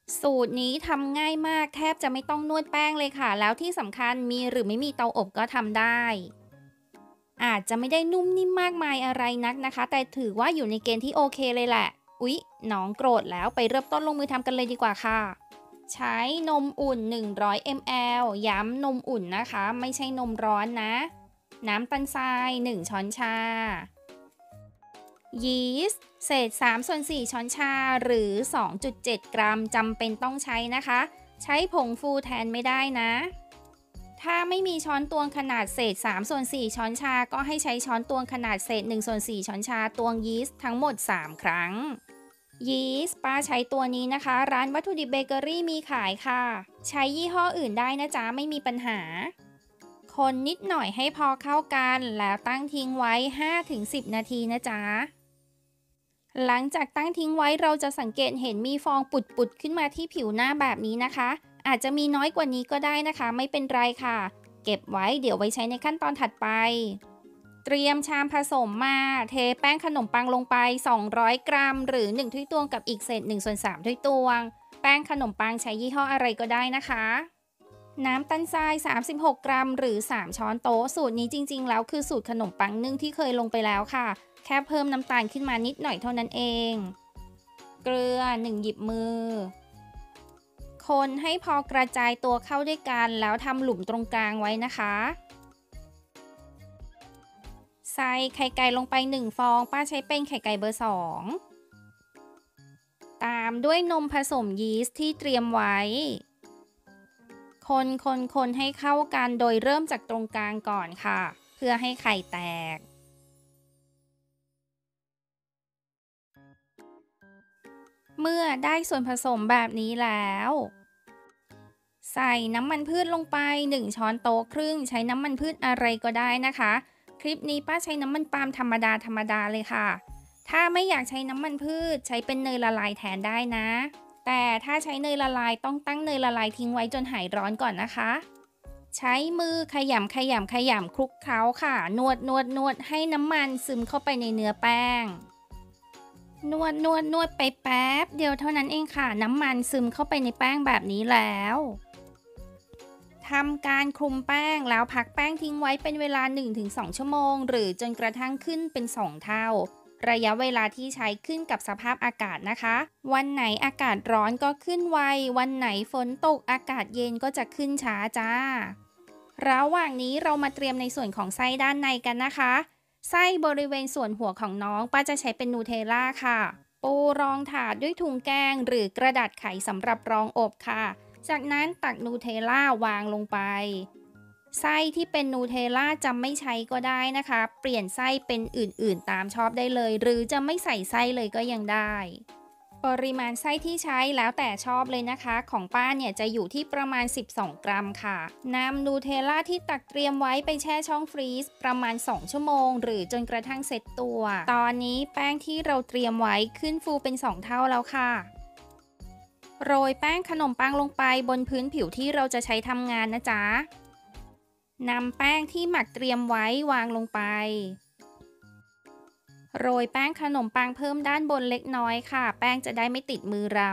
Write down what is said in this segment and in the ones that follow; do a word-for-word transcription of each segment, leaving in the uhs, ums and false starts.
สูตรนี้ทำง่ายมากแทบจะไม่ต้องนวดแป้งเลยค่ะแล้วที่สำคัญมีหรือไม่มีเตาอบก็ทำได้อาจจะไม่ได้นุ่มนิ่มมากมายอะไรนักนะคะแต่ถือว่าอยู่ในเกณฑ์ที่โอเคเลยแหละอุ๊ยน้องโกรธแล้วไปเริ่มต้นลงมือทำกันเลยดีกว่าค่ะใช้นมอุ่นหนึ่งร้อย มลลิลิตร ย้ำนมอุ่นนะคะไม่ใช่นมร้อนนะน้ำตาลทรายหนึ่งช้อนชายีสต์เศษสามส่วนสี่ช้อนชาหรือ สองจุดเจ็ด กรัมจำเป็นต้องใช้นะคะใช้ผงฟูแทนไม่ได้นะถ้าไม่มีช้อนตวงขนาดเศษสามส่วนสี่ช้อนชาก็ให้ใช้ช้อนตวงขนาดเศษหนึ่งส่วนสี่ช้อนชาตวงยีสต์ทั้งหมดสามครั้งยีสต์ป้าใช้ตัวนี้นะคะร้านวัตถุดิบเบเกอรี่มีขายค่ะใช้ยี่ห้ออื่นได้นะจ๊ะไม่มีปัญหาคนนิดหน่อยให้พอเข้ากันแล้วตั้งทิ้งไว้ ห้าถึงสิบ นาทีนะจ๊ะ หลังจากตั้งทิ้งไว้เราจะสังเกตเห็นมีฟองปุดๆขึ้นมาที่ผิวหน้าแบบนี้นะคะอาจจะมีน้อยกว่านี้ก็ได้นะคะไม่เป็นไรค่ะเก็บไว้เดี๋ยวไว้ใช้ในขั้นตอนถัดไปเตรียมชามผสมมาเทแป้งขนมปังลงไปสองร้อยกรัมหรือหนึ่งถ้วยตวงกับอีกเศษหนึ่งส่วนสามถ้วยตวงแป้งขนมปังใช้ยี่ห้ออะไรก็ได้นะคะน้ำตาลทรายสามสิบหกกรัมหรือสามช้อนโต๊ะสูตรนี้จริงๆแล้วคือสูตรขนมปังนึ่งที่เคยลงไปแล้วค่ะแค่เพิ่มน้ำตาลขึ้นมานิดหน่อยเท่านั้นเองเกลือหนึ่งหยิบมือคนให้พอกระจายตัวเข้าด้วยกันแล้วทำหลุมตรงกลางไว้นะคะใส่ไข่ไก่ลงไปหนึ่งฟองป้าใช้เป็นไข่ไก่เบอร์สองตามด้วยนมผสมยีสต์ที่เตรียมไว้คนคนคนให้เข้ากันโดยเริ่มจากตรงกลางก่อนค่ะเพื่อให้ไข่แตกเมื่อได้ส่วนผสมแบบนี้แล้วใส่น้ำมันพืชลงไปหนึ่งช้อนโต๊ะครึ่งใช้น้ำมันพืชอะไรก็ได้นะคะคลิปนี้ป้าใช้น้ำมันปาล์มธรรมดาธรรมดาเลยค่ะถ้าไม่อยากใช้น้ำมันพืชใช้เป็นเนยละลายแทนได้นะแต่ถ้าใช้เนยละลายต้องตั้งเนยละลายทิ้งไว้จนหายร้อนก่อนนะคะใช้มือขยำขยำขยำคลุกเคล้าค่ะนวดนวดนวดให้น้ำมันซึมเข้าไปในเนื้อแป้ง นวดนวดนวดไปแป๊บเดียวเท่านั้นเองค่ะน้ำมันซึมเข้าไปในแป้งแบบนี้แล้วทำการคลุมแป้งแล้วพักแป้งทิ้งไว้เป็นเวลา หนึ่งถึงสอง ชั่วโมงหรือจนกระทั่งขึ้นเป็นสองเท่าระยะเวลาที่ใช้ขึ้นกับสภาพอากาศนะคะวันไหนอากาศร้อนก็ขึ้นไววันไหนฝนตกอากาศเย็นก็จะขึ้นช้าจ้าระหว่างนี้เรามาเตรียมในส่วนของไส้ด้านในกันนะคะไส้บริเวณส่วนหัวของน้องป้าจะใช้เป็นนูเทลล่าค่ะปูรองถาดด้วยถุงแกงหรือกระดาษไขสำหรับรองอบค่ะจากนั้นตักนูเทลล่าวางลงไปไส้ที่เป็นนูเทลล่าจะไม่ใช้ก็ได้นะคะเปลี่ยนไส้เป็นอื่นๆตามชอบได้เลยหรือจะไม่ใส่ไส้เลยก็ยังได้ปริมาณไส้ที่ใช้แล้วแต่ชอบเลยนะคะของป้าเนี่ยจะอยู่ที่ประมาณสิบสองกรัมค่ะนำนูเทลล่าที่ตักเตรียมไว้ไปแช่ช่องฟรีซประมาณสองชั่วโมงหรือจนกระทั่งเสร็จตัวตอนนี้แป้งที่เราเตรียมไว้ขึ้นฟูเป็นสองเท่าแล้วค่ะโรยแป้งขนมปังลงไปบนพื้นผิวที่เราจะใช้ทำงานนะจ๊ะนำแป้งที่หมักเตรียมไว้วางลงไปโรยแป้งขนมปังเพิ่มด้านบนเล็กน้อยค่ะแป้งจะได้ไม่ติดมือเรา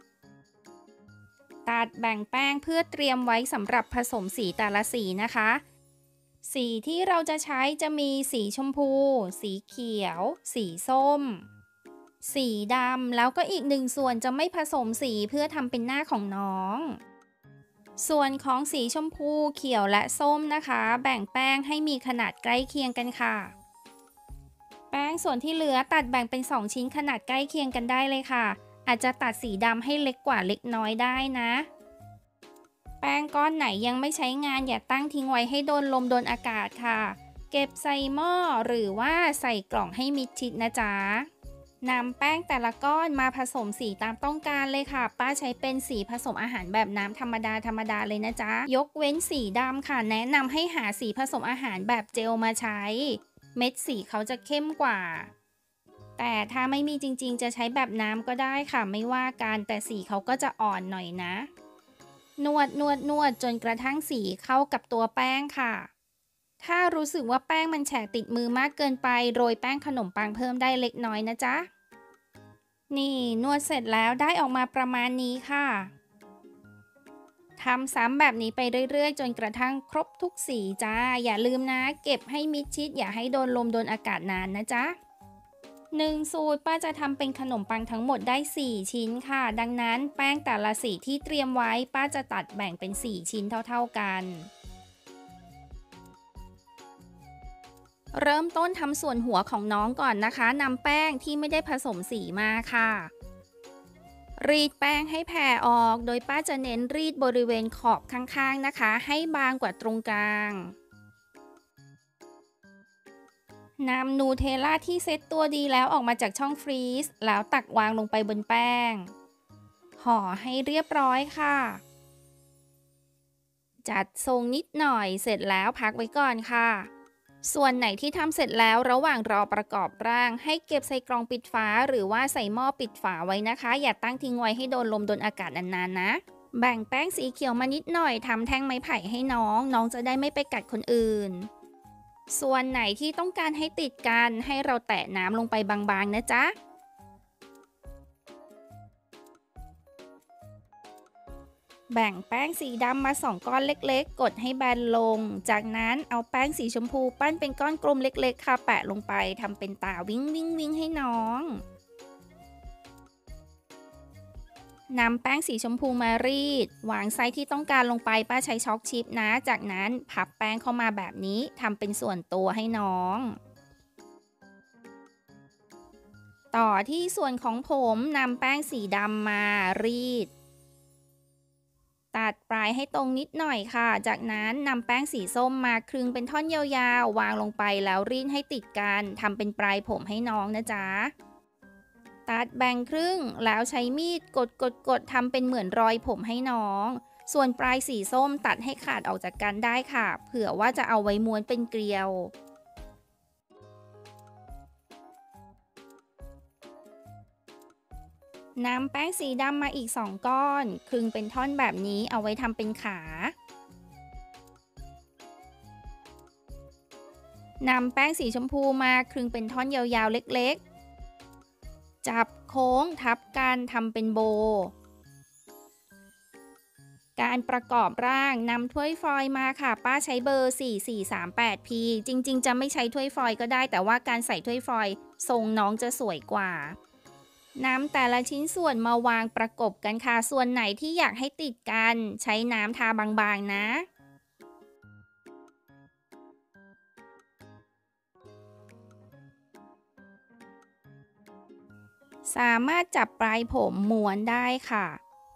ตัดแบ่งแป้งเพื่อเตรียมไว้สำหรับผสมสีแต่ละสีนะคะสีที่เราจะใช้จะมีสีชมพูสีเขียวสีส้มสีดำแล้วก็อีกหนึ่งส่วนจะไม่ผสมสีเพื่อทำเป็นหน้าของน้องส่วนของสีชมพูเขียวและส้มนะคะแบ่งแป้งให้มีขนาดใกล้เคียงกันค่ะแป้งส่วนที่เหลือตัดแบ่งเป็นสองชิ้นขนาดใกล้เคียงกันได้เลยค่ะอาจจะตัดสีดำให้เล็กกว่าเล็กน้อยได้นะแป้งก้อนไหนยังไม่ใช้งานอย่าตั้งทิ้งไว้ให้โดนลมโดนอากาศค่ะเก็บใส่หม้อหรือว่าใส่กล่องให้มิดชิดนะจ๊ะนำแป้งแต่ละก้อนมาผสมสีตามต้องการเลยค่ะป้าใช้เป็นสีผสมอาหารแบบน้ำธรรมดาธรรมดาเลยนะจ๊ะยกเว้นสีดำค่ะแนะนำให้หาสีผสมอาหารแบบเจลมาใช้เม็ดสีเขาจะเข้มกว่าแต่ถ้าไม่มีจริงๆจะใช้แบบน้ำก็ได้ค่ะไม่ว่ากันแต่สีเขาก็จะอ่อนหน่อยนะนวดนวดนวดจนกระทั่งสีเข้ากับตัวแป้งค่ะถ้ารู้สึกว่าแป้งมันแฉะติดมือมากเกินไปโรยแป้งขนมปังเพิ่มได้เล็กน้อยนะจ๊ะนี่นวดเสร็จแล้วได้ออกมาประมาณนี้ค่ะทำซ้ำแบบนี้ไปเรื่อยๆจนกระทั่งครบทุกสีจ้าอย่าลืมนะเก็บให้มิดชิดอย่าให้โดนลมโดนอากาศนานนะจ๊ะหนึ่งสูตรป้าจะทำเป็นขนมปังทั้งหมดได้สี่ชิ้นค่ะดังนั้นแป้งแต่ละสีที่เตรียมไว้ป้าจะตัดแบ่งเป็นสี่ชิ้นเท่าๆกันเริ่มต้นทำส่วนหัวของน้องก่อนนะคะนำแป้งที่ไม่ได้ผสมสีมาค่ะรีดแป้งให้แผ่ออกโดยป้าจะเน้นรีดบริเวณขอบข้างๆนะคะให้บางกว่าตรงกลางนำนูเทลล่าที่เซ็ตตัวดีแล้วออกมาจากช่องฟรีซแล้วตักวางลงไปบนแป้งห่อให้เรียบร้อยค่ะจัดทรงนิดหน่อยเสร็จแล้วพักไว้ก่อนค่ะส่วนไหนที่ทำเสร็จแล้วระหว่างรอประกอบร่างให้เก็บใส่กล่องปิดฝาหรือว่าใส่หม้อปิดฝาไว้นะคะอย่าตั้งทิ้งไว้ให้โดนลมโดนอากาศนานๆนะแบ่งแป้งสีเขียวมานิดหน่อยทำแท่งไม้ไผ่ให้น้องน้องจะได้ไม่ไปกัดคนอื่นส่วนไหนที่ต้องการให้ติดกันให้เราแตะน้ำลงไปบางๆนะจ๊ะแบ่งแป้งสีดำมาสองก้อนเล็กๆกดให้แบนลงจากนั้นเอาแป้งสีชมพูปั้นเป็นก้อนกลมเล็กๆค่ะแปะลงไปทำเป็นตาวิ่งวิ่งวิ่งให้น้องนำแป้งสีชมพูมารีดวางไส้ที่ต้องการลงไปป้าใช้ช็อกชิปนะจากนั้นพับแป้งเข้ามาแบบนี้ทำเป็นส่วนตัวให้น้องต่อที่ส่วนของผมนำแป้งสีดำมารีดตัดปลายให้ตรงนิดหน่อยค่ะจากนั้นนำแป้งสีส้มมาคลึงเป็นท่อนยาวๆวางลงไปแล้วรีดให้ติดกันทำเป็นปลายผมให้น้องนะจ๊ะตัดแบ่งครึ่งแล้วใช้มีดกดกดกดทำเป็นเหมือนรอยผมให้น้องส่วนปลายสีส้มตัดให้ขาดออกจากกันได้ค่ะเผื่อว่าจะเอาไว้ม้วนเป็นเกลียวนำแป้งสีดำมาอีกสองก้อนคลึงเป็นท่อนแบบนี้เอาไว้ทำเป็นขานำแป้งสีชมพูมาคลึงเป็นท่อนยาวๆเล็กๆจับโค้งทับกันทำเป็นโบการประกอบร่างนำถ้วยฟอยล์มาค่ะป้าใช้เบอร์ สี่ สี่ สาม แปด พี จริงๆจะไม่ใช้ถ้วยฟอยล์ก็ได้แต่ว่าการใส่ถ้วยฟอยล์ทรงน้องจะสวยกว่านำแต่ละชิ้นส่วนมาวางประกบกันค่ะส่วนไหนที่อยากให้ติดกันใช้น้ำทาบางๆนะสามารถจับปลายผมม้วนได้ค่ะ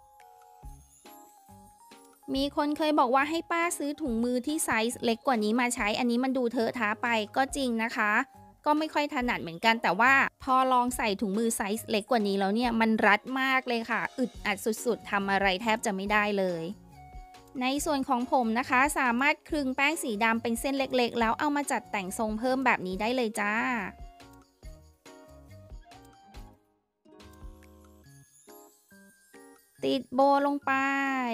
มีคนเคยบอกว่าให้ป้าซื้อถุงมือที่ไซส์เล็กกว่านี้มาใช้อันนี้มันดูเทอะทะไปก็จริงนะคะก็ไม่ค่อยถนัดเหมือนกันแต่ว่าพอลองใส่ถุงมือไซส์เล็กกว่านี้แล้วเนี่ยมันรัดมากเลยค่ะอึดอัดสุดๆทำอะไรแทบจะไม่ได้เลยในส่วนของผมนะคะสามารถคลึงแป้งสีดำเป็นเส้นเล็กๆแล้วเอามาจัดแต่งทรงเพิ่มแบบนี้ได้เลยจ้าติดโบลงไป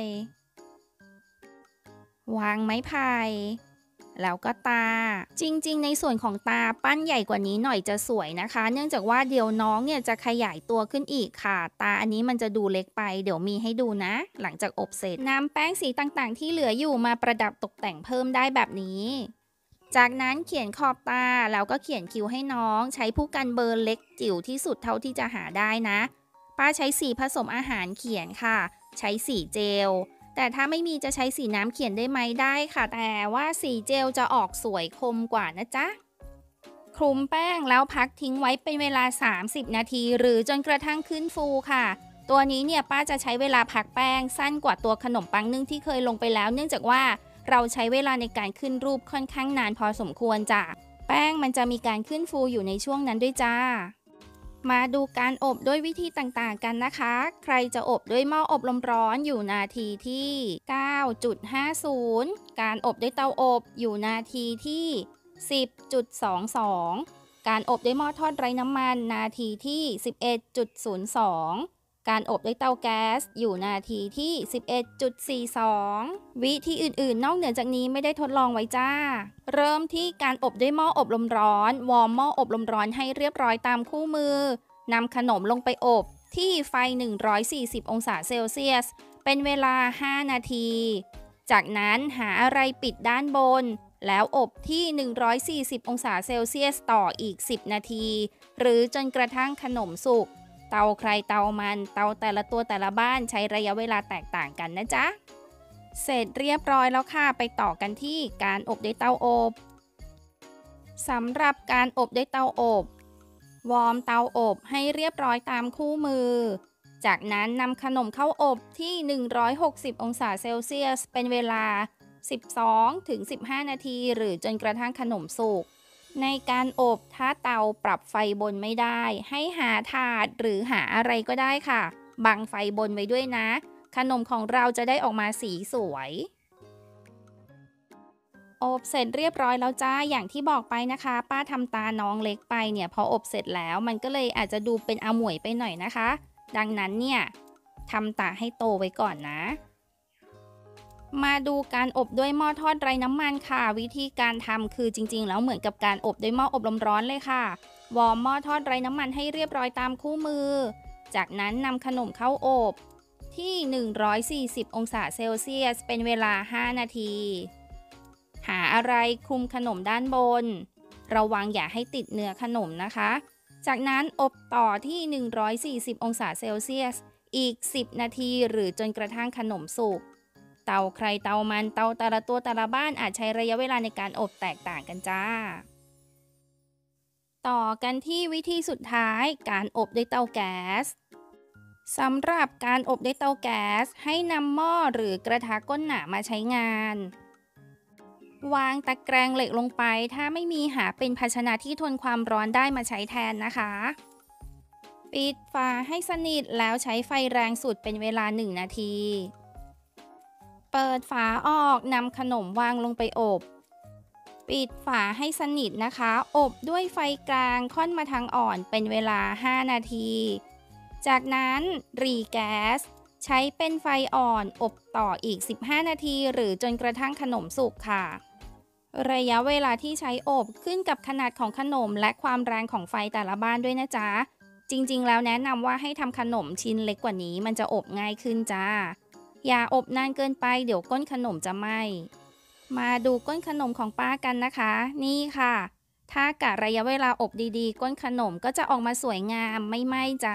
วางไม้ไผ่แล้วก็ตาจริงๆในส่วนของตาปั้นใหญ่กว่านี้หน่อยจะสวยนะคะเนื่องจากว่าเดี๋ยวน้องเนี่ยจะขยายตัวขึ้นอีกค่ะตาอันนี้มันจะดูเล็กไปเดี๋ยวมีให้ดูนะหลังจากอบเสร็จนำแป้งสีต่างๆที่เหลืออยู่มาประดับตกแต่งเพิ่มได้แบบนี้จากนั้นเขียนขอบตาแล้วก็เขียนคิ้วให้น้องใช้ผู้กันเบอร์เล็กจิ๋วที่สุดเท่าที่จะหาได้นะป้าใช้สีผสมอาหารเขียนค่ะใช้สีเจลแต่ถ้าไม่มีจะใช้สีน้ำเขียนได้ไหมได้ค่ะแต่ว่าสีเจลจะออกสวยคมกว่านะจ๊ะคลุมแป้งแล้วพักทิ้งไว้เป็นเวลาสามสิบนาทีหรือจนกระทั่งขึ้นฟูค่ะตัวนี้เนี่ยป้าจะใช้เวลาพักแป้งสั้นกว่าตัวขนมปังนึ่งที่เคยลงไปแล้วเนื่องจากว่าเราใช้เวลาในการขึ้นรูปค่อนข้างนานพอสมควรจ้ะแป้งมันจะมีการขึ้นฟูอยู่ในช่วงนั้นด้วยจ้ามาดูการอบด้วยวิธีต่างๆกันนะคะใครจะอบด้วยหม้ออบลมร้อนอยู่นาทีที่ เก้าจุดห้าศูนย์ การอบด้วยเตาอบอยู่นาทีที่ สิบจุดสองสอง การอบด้วยหม้อทอดไร้น้ำมันนาทีที่ สิบเอ็ดจุดศูนย์สอง การอบด้วยเตาแก๊สอยู่นาทีที่ สิบเอ็ดจุดสี่สอง วิธีอื่นๆนอกเหนือจากนี้ไม่ได้ทดลองไว้จ้าเริ่มที่การอบด้วยหม้ออบลมร้อนวอร์มหม้ออบลมร้อนให้เรียบร้อยตามคู่มือนำขนมลงไปอบที่ไฟหนึ่งร้อยสี่สิบองศาเซลเซียสเป็นเวลาห้านาทีจากนั้นหาอะไรปิดด้านบนแล้วอบที่หนึ่งร้อยสี่สิบองศาเซลเซียสต่ออีกสิบนาทีหรือจนกระทั่งขนมสุกเตาใครเตามันเตาแต่ละตัวแต่ละบ้านใช้ระยะเวลาแตกต่างกันนะจ๊ะเสร็จเรียบร้อยแล้วค่ะไปต่อกันที่การอบด้วยเตาอบสำหรับการอบด้วยเตาอบวอร์มเตาอบให้เรียบร้อยตามคู่มือจากนั้นนำขนมเข้าอบที่หนึ่งร้อยหกสิบองศาเซลเซียสเป็นเวลาสิบสองถึงสิบห้านาทีหรือจนกระทั่งขนมสุกในการอบถ้าเตาปรับไฟบนไม่ได้ให้หาถาดหรือหาอะไรก็ได้ค่ะบังไฟบนไว้ด้วยนะขนมของเราจะได้ออกมาสีสวยอบเสร็จเรียบร้อยแล้วจ้าอย่างที่บอกไปนะคะป้าทำตาน้องเล็กไปเนี่ยพออบเสร็จแล้วมันก็เลยอาจจะดูเป็นอมวยไปหน่อยนะคะดังนั้นเนี่ยทำตาให้โตไว้ก่อนนะมาดูการอบด้วยหม้อทอดไร้น้ำมันค่ะวิธีการทำคือจริงๆแล้วเหมือนกับการอบด้วยหม้ออบลมร้อนเลยค่ะวอร์มหม้อทอดไร้น้ำมันให้เรียบร้อยตามคู่มือจากนั้นนำขนมเข้าอบที่หนึ่งร้อยสี่สิบองศาเซลเซียสเป็นเวลาห้านาทีหาอะไรคลุมขนมด้านบนระวังอย่าให้ติดเนื้อขนมนะคะจากนั้นอบต่อที่หนึ่งร้อยสี่สิบองศาเซลเซียสอีกสิบนาทีหรือจนกระทั่งขนมสุกเตาใครเตามันเตาแต่ละตัวแต่ละบ้านอาจใช้ระยะเวลาในการอบแตกต่างกันจ้าต่อกันที่วิธีสุดท้ายการอบด้วยเตาแก๊สสำหรับการอบด้วยเตาแก๊สให้นำหม้อหรือกระทะก้นหนามาใช้งานวางตะแกรงเหล็กลงไปถ้าไม่มีหาเป็นภาชนะที่ทนความร้อนได้มาใช้แทนนะคะปิดฝาให้สนิทแล้วใช้ไฟแรงสุดเป็นเวลาหนึ่งนาทีเปิดฝาออกนำขนมวางลงไปอบปิดฝาให้สนิทนะคะอบด้วยไฟกลางค่อนมาทางอ่อนเป็นเวลาห้านาทีจากนั้นรีแก๊สใช้เป็นไฟอ่อนอบต่ออีกสิบห้านาทีหรือจนกระทั่งขนมสุกค่ะระยะเวลาที่ใช้อบขึ้นกับขนาดของขนมและความแรงของไฟแต่ละบ้านด้วยนะจ๊ะจริงๆแล้วแนะนำว่าให้ทำขนมชิ้นเล็กกว่านี้มันจะอบง่ายขึ้นจ้าอย่าอบนานเกินไปเดี๋ยวก้นขนมจะไหม้มาดูก้นขนมของป้ากันนะคะนี่ค่ะถ้ากะระยะเวลาอบดีๆก้นขนมก็จะออกมาสวยงามไม่ไหม้จ้า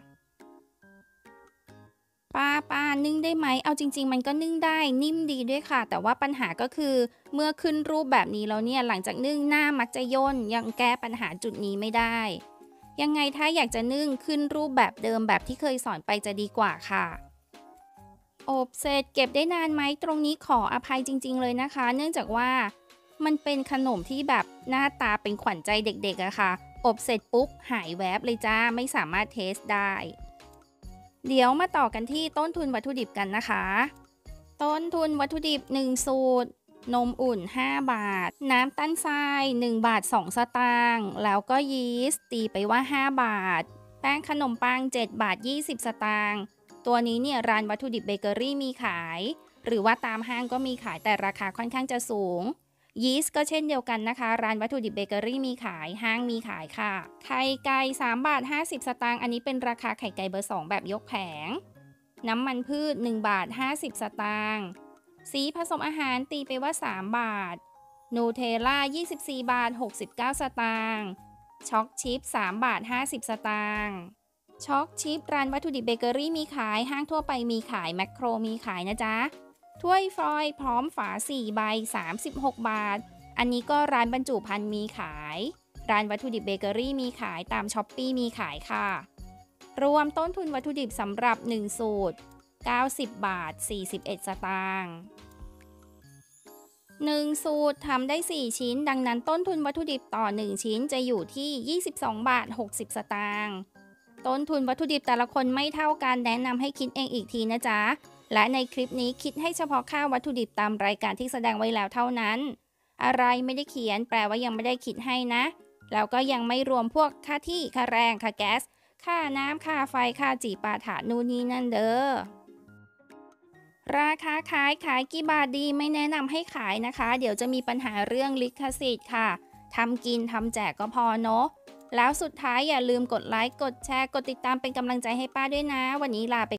ป้าป้านึ่งได้ไหมเอาจริงๆมันก็นึ่งได้นิ่มดีด้วยค่ะแต่ว่าปัญหาก็คือเมื่อขึ้นรูปแบบนี้แล้วเนี่ยหลังจากนึ่งหน้ามักจะย่นยังแก้ปัญหาจุดนี้ไม่ได้ยังไงถ้าอยากจะนึ่งขึ้นรูปแบบเดิมแบบที่เคยสอนไปจะดีกว่าค่ะอบเสร็จเก็บได้นานไหมตรงนี้ขออภัยจริงๆเลยนะคะเนื่องจากว่ามันเป็นขนมที่แบบหน้าตาเป็นขวัญใจเด็กๆอะค่ะอบเสร็จปุ๊บหายแวบเลยจ้าไม่สามารถเทสได้เดี๋ยวมาต่อกันที่ต้นทุนวัตถุดิบกันนะคะต้นทุนวัตถุดิบหนึ่งสูตรนมอุ่นห้าบาทน้ำตาลทรายหนึ่งบาทสองสตางค์แล้วก็ยีสต์ตีไปว่าห้าบาทแป้งขนมปังเจ็ดบาทยี่สิบสตางค์ตัวนี้เนี่ยร้านวัตถุดิบเบเกอรี่มีขายหรือว่าตามห้างก็มีขายแต่ราคาค่อนข้างจะสูงยีสต์ก็เช่นเดียวกันนะคะร้านวัตถุดิบเบเกอรี่มีขายห้างมีขายค่ะไข่ไก่สามบาทห้าสิบสตางค์อันนี้เป็นราคาไข่ไก่เบอร์สองแบบยกแผงน้ำมันพืชหนึ่งบาทห้าสิบสตางค์สีผสมอาหารตีไปว่าสามบาทนูเทลล่ายี่สิบสี่บาทหกสิบเก้าสตางค์ช็อกชิพสามบาทห้าสิบสตางค์ช็อกชิพร้านวัตถุดิบเบเกอรี่มีขายห้างทั่วไปมีขายแมคโครมีขายนะจ๊ะถ้วยฟอยล์พร้อมฝาสี่ใบสามสิบหกบาทอันนี้ก็ร้านบรรจุภัณฑ์มีขายร้านวัตถุดิบเบเกอรี่มีขายตามช้อปปี้มีขายค่ะรวมต้นทุนวัตถุดิบสำหรับหนึ่งสูตรเก้าสิบบาทสี่สิบเอ็ดสตางค์หนึ่งสูตรทำได้สี่ชิ้นดังนั้นต้นทุนวัตถุดิบต่อหนึ่งชิ้นจะอยู่ที่ยี่สิบสองบาทหกสิบสตางค์ต้นทุนวัตถุดิบแต่ละคนไม่เท่ากันแนะนำให้คิดเองอีกทีนะจ๊ะและในคลิปนี้คิดให้เฉพาะค่าวัตถุดิบตามรายการที่แสดงไว้แล้วเท่านั้นอะไรไม่ได้เขียนแปลว่ายังไม่ได้คิดให้นะแล้วก็ยังไม่รวมพวกค่าที่ค่าแรงค่าแก๊สค่าน้ำค่าไฟค่าจีปาถะนู่นนี่นั่นเด้อราคาขายขายกี่บาทดีไม่แนะนำให้ขายนะคะเดี๋ยวจะมีปัญหาเรื่องลิขสิทธิ์ค่ะทำกินทำแจกก็พอเนาะแล้วสุดท้ายอย่าลืมกดไลค์กดแชร์กดติดตามเป็นกำลังใจให้ป้าด้วยนะวันนี้ลาไป